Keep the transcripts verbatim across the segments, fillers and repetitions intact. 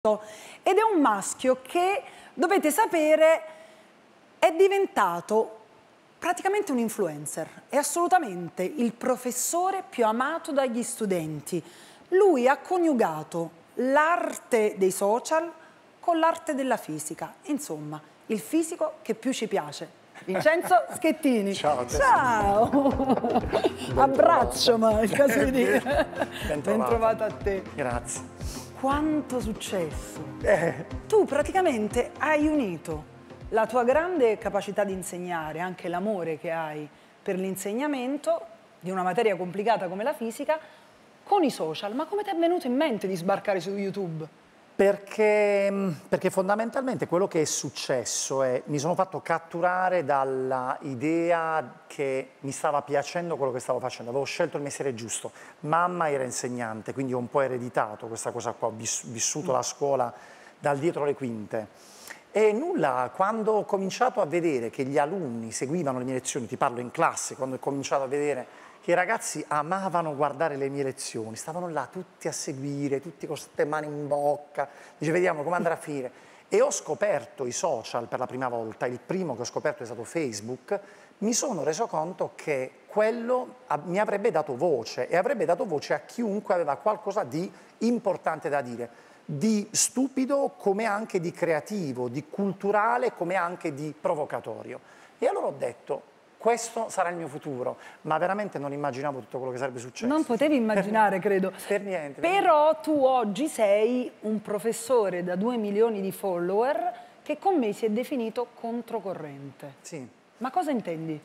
ed è un maschio che, dovete sapere, è diventato praticamente un influencer, è assolutamente il professore più amato dagli studenti. Lui ha coniugato l'arte dei social con l'arte della fisica, insomma, il fisico che più ci piace. Vincenzo Schettini. Ciao. Ciao. Abbraccio, ma è il caso di dire. Ben Ben trovato a te. Grazie. Quanto successo! Eh. Tu praticamente hai unito la tua grande capacità di insegnare, anche l'amore che hai per l'insegnamento di una materia complicata come la fisica, con i social. Ma come ti è venuto in mente di sbarcare su YouTube? Perché, perché fondamentalmente quello che è successo è mi sono fatto catturare dall'idea che mi stava piacendo quello che stavo facendo, avevo scelto il mestiere giusto, mamma era insegnante, quindi ho un po' ereditato questa cosa qua, ho vissuto la scuola dal dietro le quinte. E nulla, quando ho cominciato a vedere che gli alunni seguivano le mie lezioni, ti parlo in classe, quando ho cominciato a vedere che i ragazzi amavano guardare le mie lezioni, stavano là tutti a seguire, tutti con queste mani in bocca, dice vediamo come andrà a finire. E ho scoperto i social per la prima volta, il primo che ho scoperto è stato Facebook, mi sono reso conto che quello mi avrebbe dato voce e avrebbe dato voce a chiunque aveva qualcosa di importante da dire, di stupido come anche di creativo, di culturale come anche di provocatorio. E allora ho detto, questo sarà il mio futuro, ma veramente non immaginavo tutto quello che sarebbe successo. Non potevi immaginare, credo. Per niente. Però tu oggi sei un professore da due milioni di follower che con me si è definito controcorrente. Sì. Ma cosa intendi?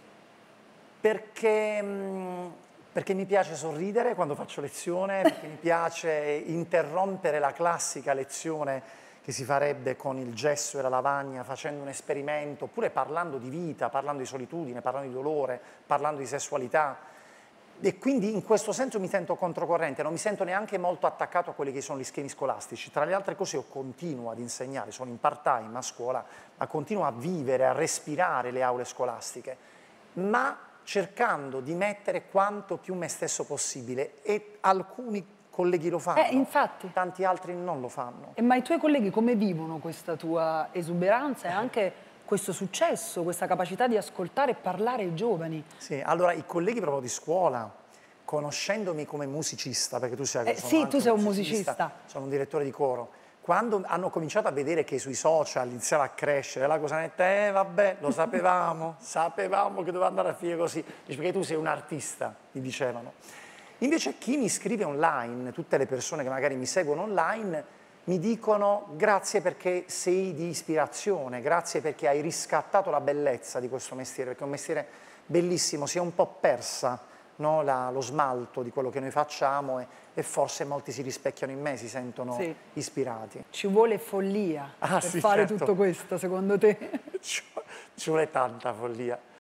Perché, perché mi piace sorridere quando faccio lezione, perché mi piace interrompere la classica lezione che si farebbe con il gesso e la lavagna, facendo un esperimento, oppure parlando di vita, parlando di solitudine, parlando di dolore, parlando di sessualità. E quindi in questo senso mi sento controcorrente, non mi sento neanche molto attaccato a quelli che sono gli schemi scolastici. Tra le altre cose io continuo ad insegnare, sono in part-time a scuola, ma continuo a vivere, a respirare le aule scolastiche, ma cercando di mettere quanto più me stesso possibile, e alcuni colleghi lo fanno, eh, infatti. Tanti altri non lo fanno. E ma i tuoi colleghi come vivono questa tua esuberanza e anche questo successo, questa capacità di ascoltare e parlare ai giovani? Sì, allora i colleghi proprio di scuola, conoscendomi come musicista, perché tu sai che eh, sono sì, anche tu sei un un musicista, musicista, sono un direttore di coro, quando hanno cominciato a vedere che sui social iniziava a crescere la cosa netta, eh vabbè, lo sapevamo, sapevamo che doveva andare a finire così, dice perché tu sei un artista, mi dicevano. Invece chi mi scrive online, tutte le persone che magari mi seguono online, mi dicono grazie perché sei di ispirazione, grazie perché hai riscattato la bellezza di questo mestiere, perché è un mestiere bellissimo, si è un po' persa, no, la, lo smalto di quello che noi facciamo e, e forse molti si rispecchiano in me, si sentono sì. ispirati. Ci vuole follia ah, per sì, fare certo. tutto questo, secondo te? Ci, ci vuole tanta follia.